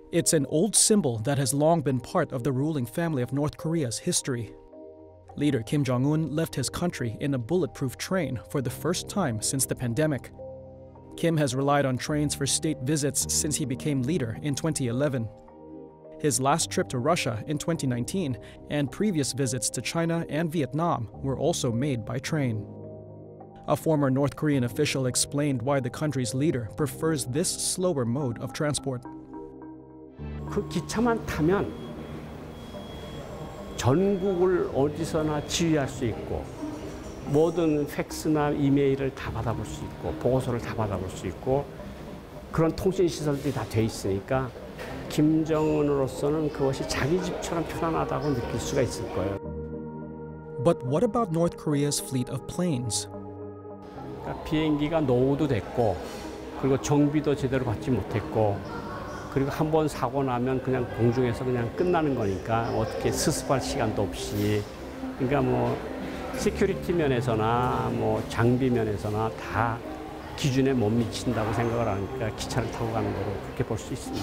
It's an old symbol that has long been part of the ruling family of North Korea's history. Leader Kim Jong-un left his country in a bulletproof train for the first time since the pandemic. Kim has relied on trains for state visits since he became leader in 2011. His last trip to Russia in 2019 and previous visits to China and Vietnam were also made by train. A former North Korean official explained why the country's leader prefers this slower mode of transport. 그 기차만 타면 전국을 어디서나 지휘할 수 있고 모든 팩스나 이메일을 다 받아볼 수 있고 보고서를 다 받아볼 수 있고 그런 통신 시설들이 다 돼 있으니까 김정은으로서는 그것이 자기 집처럼 편안하다고 느낄 수가 있을 거예요. But what about North Korea's fleet of planes? 그러니까 비행기가 노후도 됐고 그리고 정비도 제대로 받지 못했고 그리고 한 번 사고 나면 그냥 공중에서 그냥 끝나는 거니까 어떻게 수습할 시간도 없이 그러니까 뭐 시큐리티 면에서나 뭐 장비 면에서나 다 기준에 못 미친다고 생각을 하니까 기차를 타고 가는 거로 그렇게 볼 수 있습니다.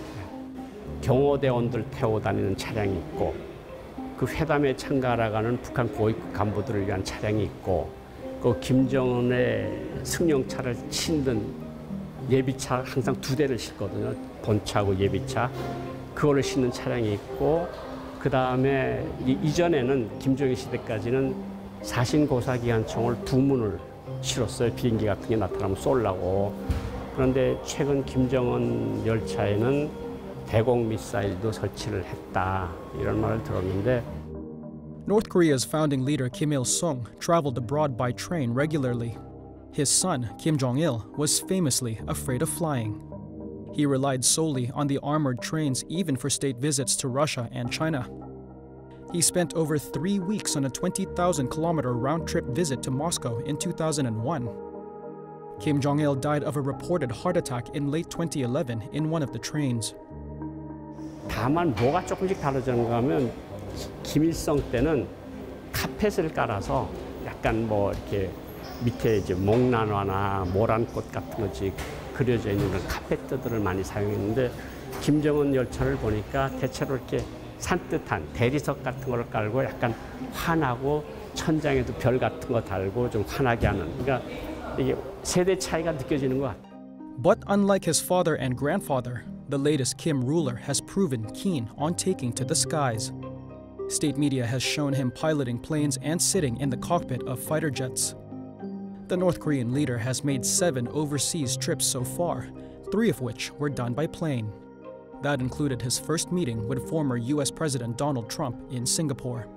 경호대원들 태워 다니는 차량이 있고 그 회담에 참가하러 가는 북한 고위급 간부들을 위한 차량이 있고 그 김정은의 승용차를 치는 예비차 항상 2대를 싣거든요. 본차하고 예비차. 그거를 싣는 차량이 있고 그 다음에 이전에는 김정일 시대까지는 사신고사기관총을 2문을 실었어요. 비행기 같은 게 나타나면 쏘려고. 그런데 최근 김정은 열차에는 대공 미사일도 설치를 했다. 이런 말을 들었는데 North Korea's founding leader Kim Il-sung traveled abroad by train regularly. His son, Kim Jong-il, was famously afraid of flying. He relied solely on the armored trains even for state visits to Russia and China. He spent over 3 weeks on a 20,000-kilometer round-trip visit to Moscow in 2001. Kim Jong-il died of a reported heart attack in late 2011 in one of the trains. 다만 뭐가 조금씩 다르던가 하면 김일성 때는 카펫을 깔아서 약간 뭐 이렇게 밑에 이제 목란화나 모란꽃 같은 것이 그려져 있는 그런 카펫들을 많이 사용했는데 김정은 열차를 보니까 대체로 이렇게 산뜻한 대리석 같은 걸 깔고 약간 환하고 천장에도 별 같은 거 달고 좀 환하게 하는 그러니까 이게 세대 차이가 느껴지는 것 같아요. But unlike his father and grandfather, the latest Kim ruler has proven keen on taking to the skies. State media has shown him piloting planes and sitting in the cockpit of fighter jets. The North Korean leader has made 7 overseas trips so far, 3 of which were done by plane. That included his first meeting with former US President Donald Trump in Singapore.